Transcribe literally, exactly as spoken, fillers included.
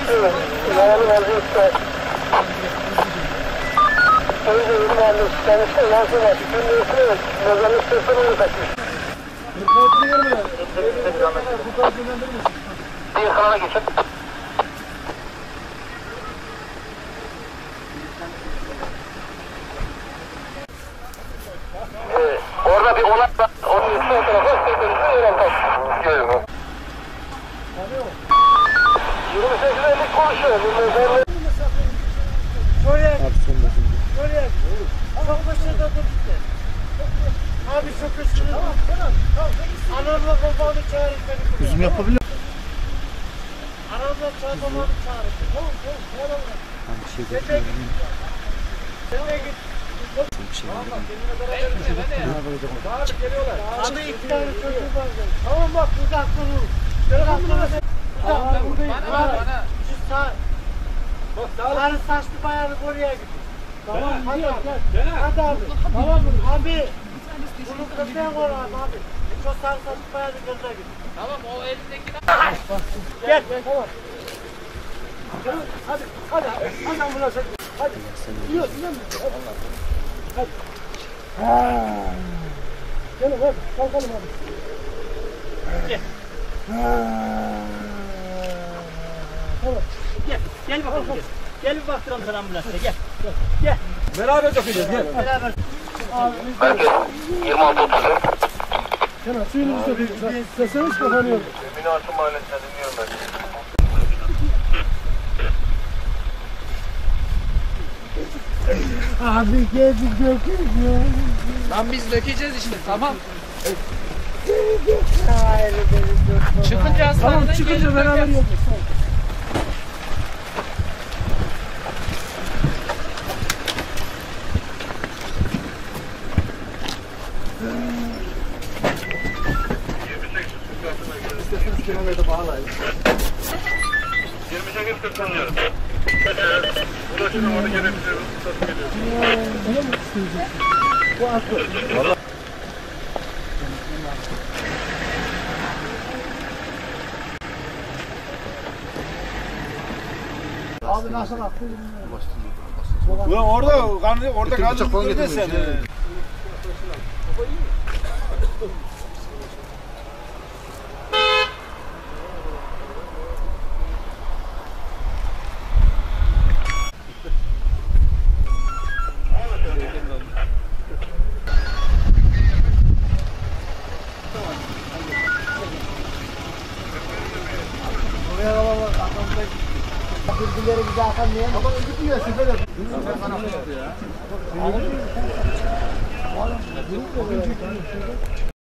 İnanın vaziyette. Önce yeni mahallesi kendisi ondan sonra bütün niyetine mezarlık sesini onu kaçmış. Kırkmalıklı yer mi ya? Bu kadar dinlendirir misin? Bir kanala geçin. Evet, orada bir olay var. Onun üstüne o tarafa tekrar öğren kalk. Geliyorum. yirmi sekiz elli konuşuyor. Bu mezarlık. Şuraya git. Şuraya git. Çok başında dur gitti. Abi çok üstüne. Tamam tamam. Anamla babanı çağırın beni. Üzüm yapabilir. Anamla babanı çağırın. Tamam tamam. Tamam. Sen de git. Sen de git. Abi geliyorlar. Abi iki tane çocuğu var. Tamam bak uzaktan vur. Uzaktan vur. Uzaktan vur. Bana bana. Siz sağ. Sarı saçlı bayanı oraya git. Tamam hadi gel. Hadi abi. Tamam mı? Abi. Bunu kırmaya koy abi. Çok sarı saçlı bayanı gözüne git. Tamam o elindeki Gel. Tamam. Hadi. Hadi. Hadi ambulans. Hadi. Yiyorsun değil mi? Hadi. Hadi. Gelin hadi. Kalkalım hadi. Gel. Tamam. Gel. Gel bakalım. Gel. Gel bir baktıralım sana ambulansa. Gel. Gel. Gel. Beraber dökeceğiz. Gel. Beraber. Merkez yirmi altı otuz dört. Kenan suyunu bize bir sesiniz kapanıyor. Minartı mahallesine dinliyorum ben. Abi geldi döküyor. Lan biz dökeceğiz işte tamam. Hayır beni dökme. Çıkınca hastaneden Tamam çıkınca gelip beraber dökeriz. yapacağız. İsterseniz kilometre bağlayın. yirmi sekiz kırk sanıyorum. Ulaşın orada gelebiliyoruz. Satın geliyoruz. Öyle mi isteyeceksin? Bu aklı. Abi nasıl attı? Ulan orada kanlı orada kaldı gördün sen. Oraya baba bak arkamda birbirleri bize atamıyor. Ama özür dilesin böyle. Bana ya.